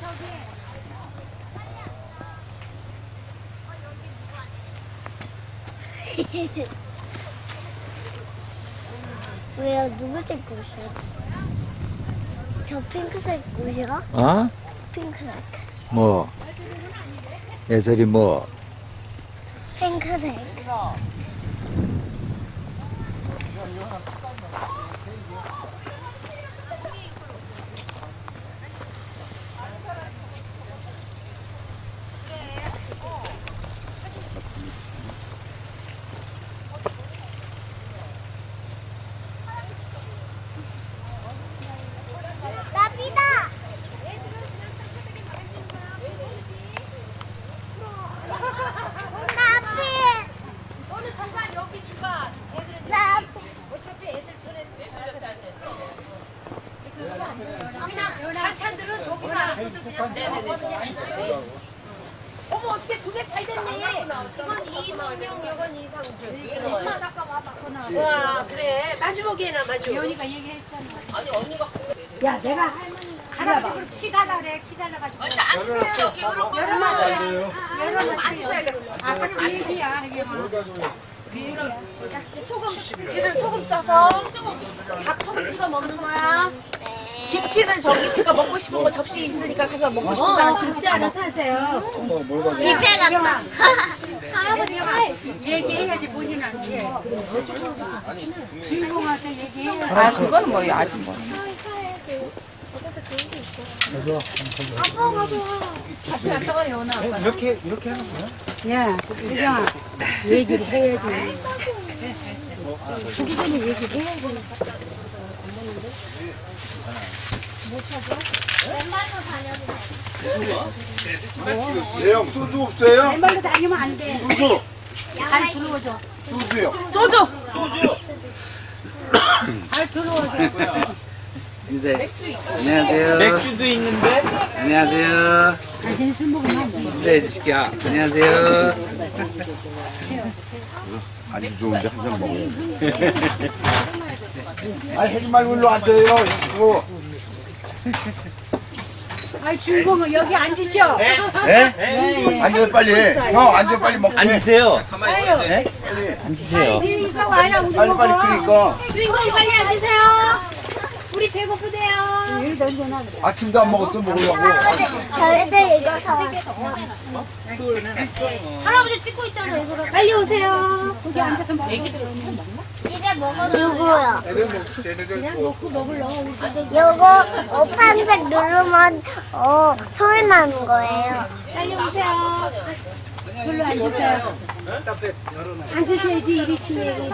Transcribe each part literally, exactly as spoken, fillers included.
왜요? 누구색 옷이요? 저 핑크색 옷이요? 어? 핑크색. 뭐? 예설이 뭐? 핑크색. 나비다! 나비! 너는 잠깐 여기 주가. 애들은 나비! 어차피 애들 편에 그냥 반찬들은 저기서 알아서 그냥 네네네. 어머 어떻게 두 개 잘 됐네. 이건 이몽룡, 이건 이상준. 엄마 잠깐 와봐. 와 그래 마지막에나 마지막. 이현이가 얘기했잖아. 아니 언니가. 야 내가 할머니 할아버지 키달라 그래 키달라가지고. 언니 앉으세요. 여기 여러분 여러분 여러분 앉으셔야 돼. 아 빨리 얘기야 이게 뭐. 야 이제 소금 얘들 소금 짜서 닭 소금 찍어 먹는 거야. 김치는 저기 있으니까 먹고 싶은 거 접시 있으니까 가서 먹고 싶은 거 김치 하나 사세요. 뷔페 같다. 할아버지 얘기해야지 본인 안 돼. 주인공한테 얘기해. 아, 그거는 뭐, 아직 뭐. 아빠 가져와. 이렇게, 이렇게 하는 거야? 야, 수경아, 얘기를 해야지. 주기 전에 얘기를 해야지. 왼발로 다녀도 돼. 네, 형 소주 없어요? 왼발로 다니면 안 돼. 소주. 발 들어오죠. 소주요. 소주! 소주. 발 들어오죠. 이제, 안녕하세요. 맥주도 있는데? 안녕하세요. 당신이 술 먹으면 안 돼. 네, 주식이야. 안녕하세요. 안주 좋은데 한 잔 먹어요. 아, 하지 말고 일로 앉아요. 이거. 아, 주인공은 여기 앉으죠? 네? 앉아요, 빨리. 형, 앉아, 빨리 먹고. 해. 앉으세요. 아유, 앉으세요. 이거 와야 우리 빨리, 먹어. 빨리 끓이니까. 주인공 빨리 앉으세요. 우리 배고프대요. 아침도 안 먹었어, 먹으려고. 저희들 이거 사. 할아버지 찍고 있잖아요. 빨리 오세요. 거기 앉아서 먹어. 이제 먹어도 누구요? 그냥 먹고 먹을러. 요거 어, 파란색 누르면 어 소리 나는 거예요. 빨리 오세요. 절로 앉으세요. 앉으셔야지 이리 쉬네.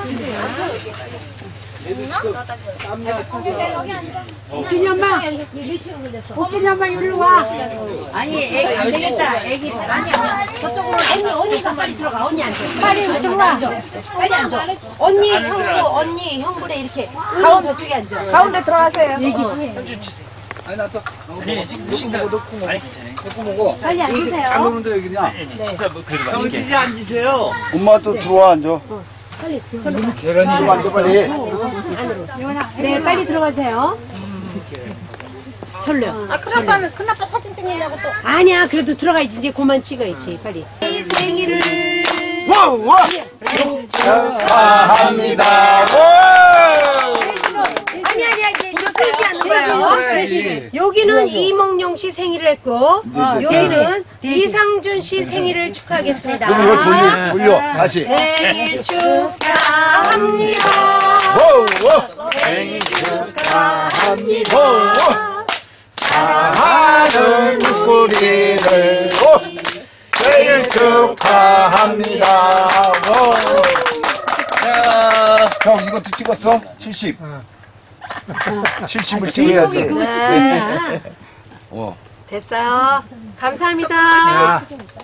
옥진이 엄마, 옥진이 엄마 일로 와. 아니, 애기 안 되겠다. 애기 아니야. 저쪽으로 언니, 언니가 빨리 들어가. 언니 앉아. 빨리 들어와. 빨리 앉아. 언니 형부, 언니 형부래 이렇게. 가운데 저쪽에 앉아. 가운데 들어가세요. 얘기해. 아니, 나 또, 아니, 식사 넣고 먹어. 아니, 괜찮아요. 빨리 앉으세요. 안 먹는데 여기냐? 식사 뭐 그래도 맛있게. 이제 앉으세요. 엄마 또 들어와, 앉아. 빨리. 계란이 좀 앉아, 빨리. 네, 빨리 들어가세요. 절로요. 아 큰아빠는 큰아빠 사진 찍느냐고 또. 아니야, 그래도 들어가야지. 이제 그만 찍어야지. 빨리. 생일을. 와, 와! 축하합니다. 와! 아니, 아니, 아니. 이거 끌지 않는 거예요. 여기는 이몽룡 씨 생일을 했고, 여기는 이상준 씨 생일을 축하하겠습니다. 그럼 이걸 돌려, 돌려. 다시. 생일 축하합니다. 와, 와! 생일 축하합니다. 와, 와! 사랑하는 누구리를 생일 축하합니다. 와. 형 이것도 찍었어? 칠십. 칠십을 찍어야지. 네. 어. 됐어요. 감사합니다.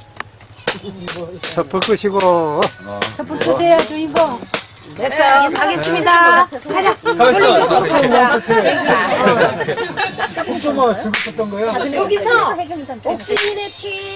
덮을 것이고. 불 끄세요, 주인공. 됐어요. 가겠습니다. 가자. 가만있어. 조금만 쓰고 있었던 거야? 여기서 옥진이네 팀.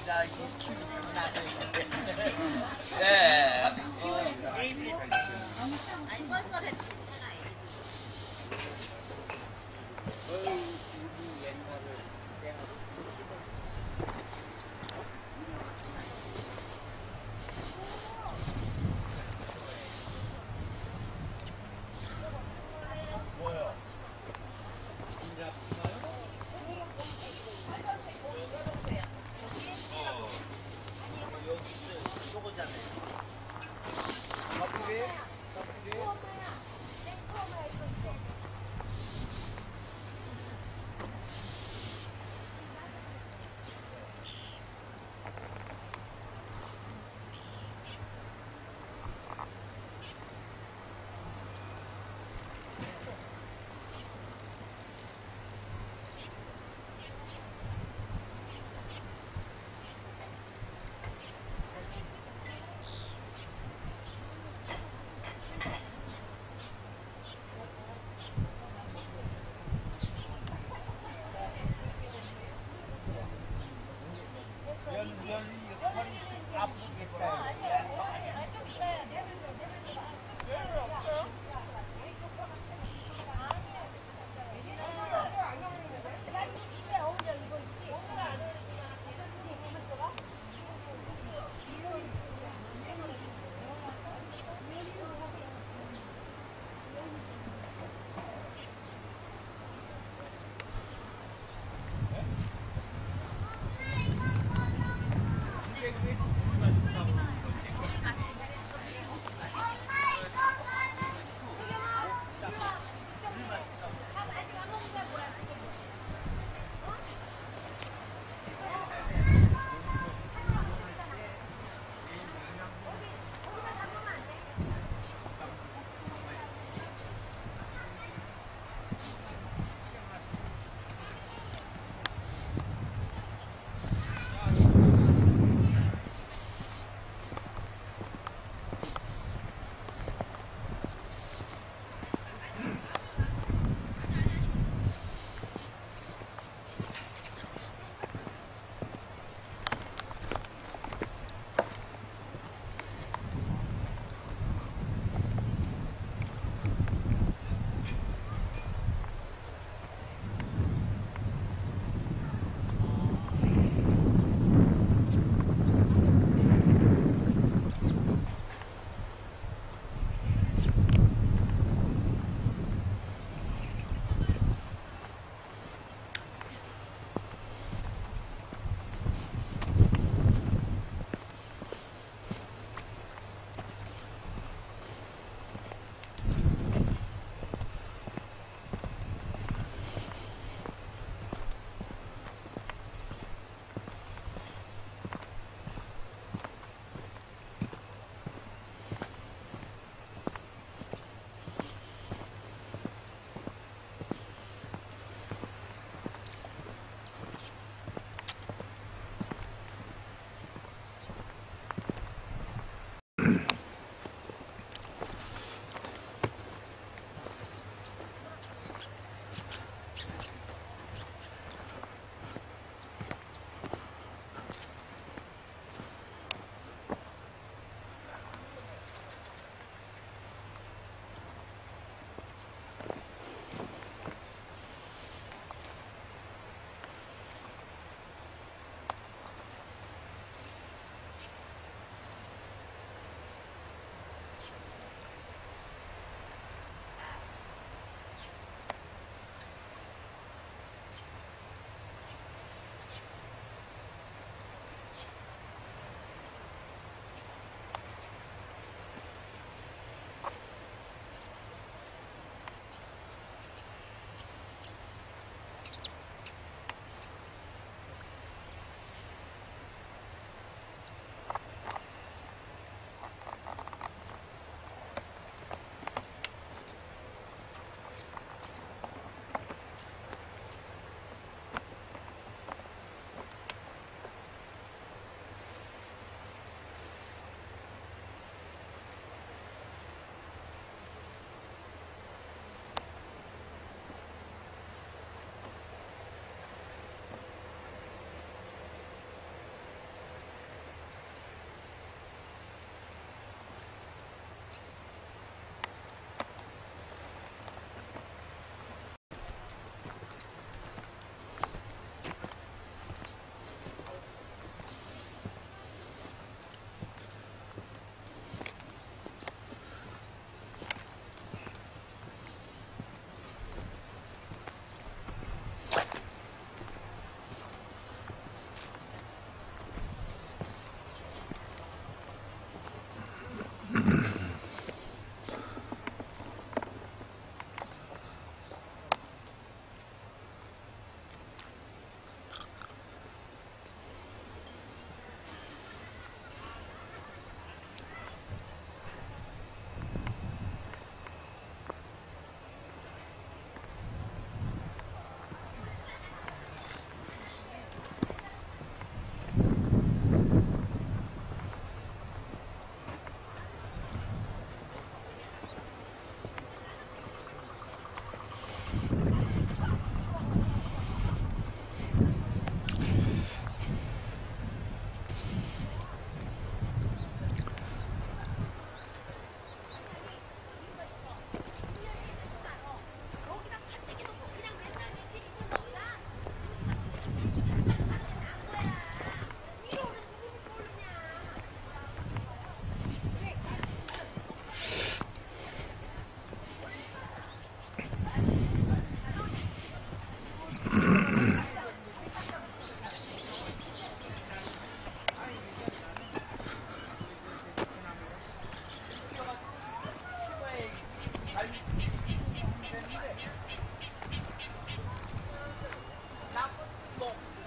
아이가 키우는 아들. 예.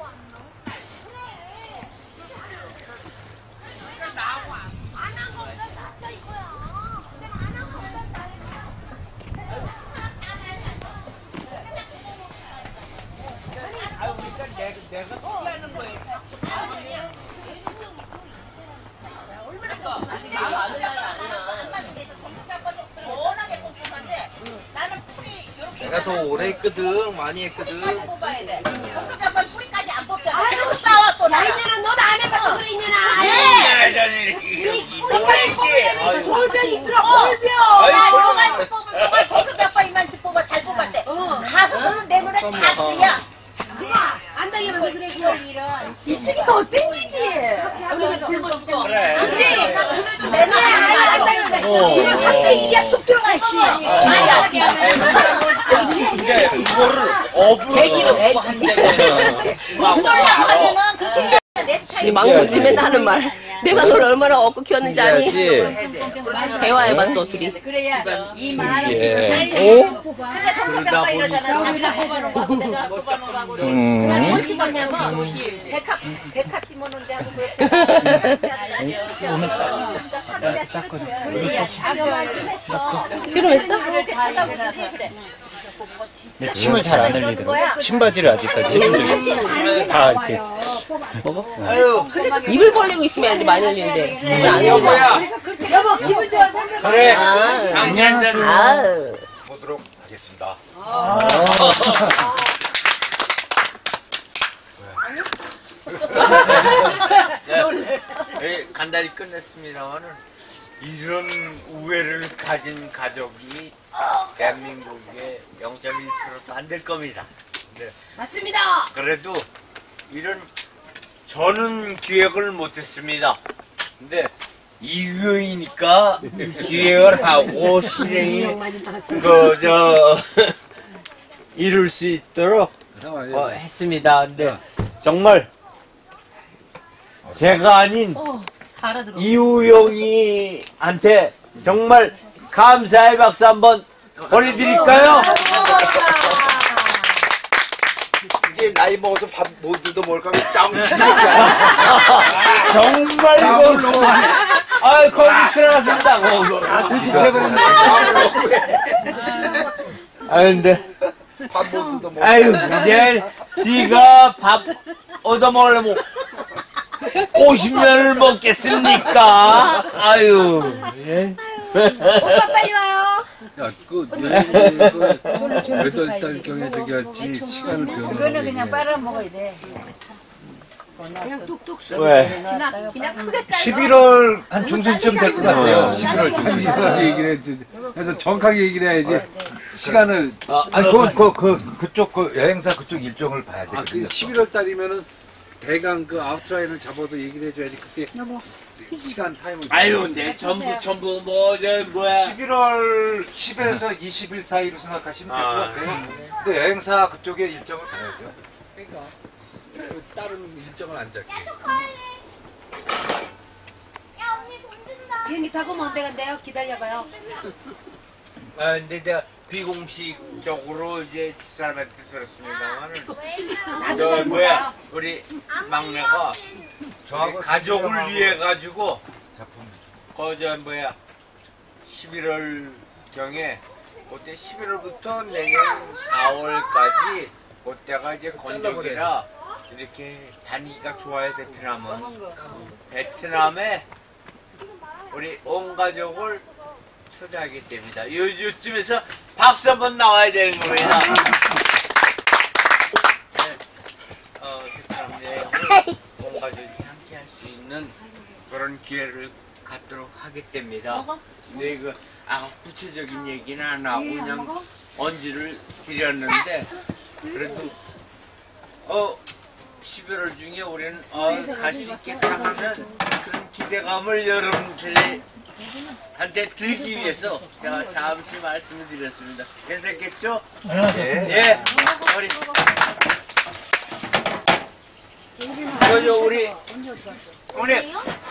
아유, 그러니까 내가, 내가 피하는 거예요. 내가 더 오래 했거든. 많이 했거든. 뿌리까지 안 뽑잖아. 아유, 싸워 또. 야, 이년아, 넌 안 해봐서 그래, 이년아. 네. 뿌리까지 뽑으려면 골병 있더라, 골병. 야, 요만치 뽑으면 요만 저서 몇 번 이만치 뽑아 잘 뽑았대. 가서 보면 내 눈에 다 불이야. 안 당해봐서 그래, 이쪽이 더 땡기지. 우리가 굶었어. 그래. 그치? 내 눈에 안 당해봐서. 이거 삼 대 일이야, 쑥 들어가, 씨. 근데 그거를 업으로 한다면 하면은 그렇게 내 스타일. 이 망설임에 하는 말. 내가 널 얼마나 얻고 키웠는지 아니? 대화해봐 또 둘이. 그래야 이 말. 예. 그래 성수 몇 번 이러잖아. 여기다 뽑아놓은 거하고 내가 뽑아놓은 거하고. 음. 뭘 심었냐면 백합 백합 심어놓은 데하고 지금 했어? 내 침을 잘 안 흘리더라고. 침바지를 아직까지 해준 적이 없어. 다 이렇게. 아유, 입을 벌리고 있으면 애들이 많이 흘리는데. 입을 안 열고. 뭐야? 여보, 기분 좋아, 산다. 그래. 아. 당신들 아우. 보도록 하겠습니다. 네, 간단히 끝냈습니다만은 이런 우애를 가진 가족이 대한민국의 영 점 일 퍼센트도 안 될 겁니다. 네. 맞습니다. 그래도 이런 저는 기획을 못했습니다. 근데 이거이니까 기획을 하고 실행이 그저 이룰 수 있도록 어, 했습니다. 근데 정말 제가 아닌 이우영이한테 정말 감사의 박수 한번 보내드릴까요? 이제 나이 먹어서 밥 못 얻어 먹을까 하면 짱 튀기잖아. 정말 이거 아 거기 들어갔습니다. 아 근데 밥 못 얻어 먹어. 아유 이제 지가 밥 얻어 먹으려면 오십 년을 먹겠습니까? 아유. 예. 오빠 빨리 와요. 야, 그, 내일, 그, 여덟 달 경에 저기 할지 시간을 배우는 그거는 그냥 빨아먹어야 돼. 왜? 그냥 그냥 크게 썰어. 십일월 한 중순쯤 될 것 같아요. 십일월 중순. 그래서 얘기를 해야지. 그래서 정확하게 얘기를 해야지. 시간을. 아, 아니, 그, 그, 그, 그쪽, 그 여행사 그쪽 일정을 봐야 아, 그 되거든요. 십일월 달이면은 대강 그 아웃라인을 잡아서 얘기를 해줘야지. 그때 시간 타임을. 아유, 내 전부 전부 뭐 저 뭐야? 십일월 십에서 이십 일 사이로 생각하시면 될 것 아. 같아요. 근데 여행사 그쪽의 일정을 봐야죠. 그러니까 그 다른 일정을 안 잡게. 비행기 타고 먼 데 간대요. 기다려봐요. 아, 근데 내가 비공식적으로 이제 집사람한테 들었습니다만은 저 뭐야 우리 막내가 저하고 가족을 위해 가지고 작품. 거저 뭐야 십일월 경에 그때 십일월부터 내년 사월까지 그때가 이제 건조기라 이렇게 다니기가 좋아요. 베트남은 베트남에 우리 온 가족을 초대하게 됩니다. 요, 요쯤에서 박수 한번 나와야 되는 겁니다. 네. 어, 베트남 여행을 온 가족이 함께 할 수 있는 그런 기회를 갖도록 하게 됩니다. 근데 이거 아 구체적인 얘기는 안 하고 그냥 언지를 드렸는데 그래도 어 십일월 중에 우리는 어, 갈 수 있겠다 하는 그런 기대감을 여러분들한테 드리기 위해서 제가 잠시 말씀을 드렸습니다. 괜찮겠죠? 네. 예. 우리 저저 우리 우리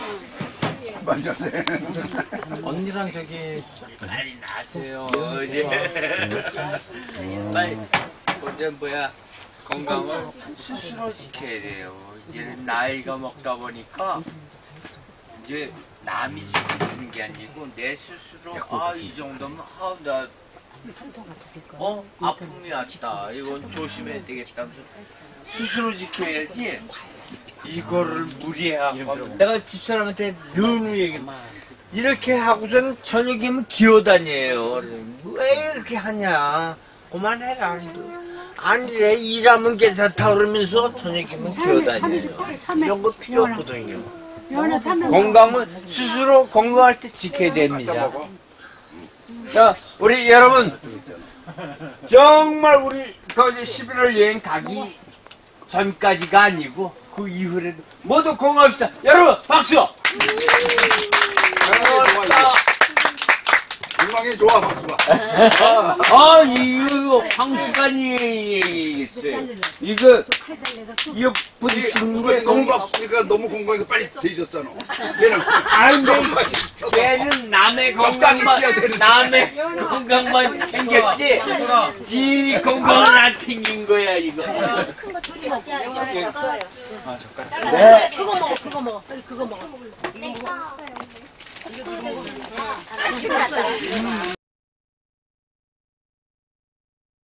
언니랑 저기 빨리 나세요. 이제 빨리 어제 뭐야 건강을 스스로 지켜야 돼요. 이제는 나이가 먹다 보니까 이제 남이 지켜주는 게 아니고 내 스스로 아 이 정도면 아나 어 아픔이 왔다. 이건 조심해야 되겠다. 하면서 스스로 지켜야지. 이거를 무리하고 내가 집사람한테 늘 얘기 이렇게 하고서는 저녁이면 기어다녀요. 왜 이렇게 하냐? 그만해라. 아니래 일하면 괜찮다 그러면서 저녁이면 기어다녀요. 이런 거 필요 없거든요. 건강은 스스로 건강할 때 지켜야 됩니다. 자, 우리 여러분 정말 우리 그 십일월 여행 가기 전까지가 아니고 그 이후에도 모두 건강합시다. 여러분 박수! 건강이 좋아 박수가. 아 이거 황수관이 있어요. 이거 이거 부딪히는 게 너무 박수니까 너무 건강이 빨리 되졌잖아. 걔는 아니 걔는 남의 적당히 건강만 치야 되는데. 남의 건강만 챙겼지 지 건강은 안 챙긴 거야 이거. 네. 그거 먹어, 그거 먹어. 빨리 그거 먹어.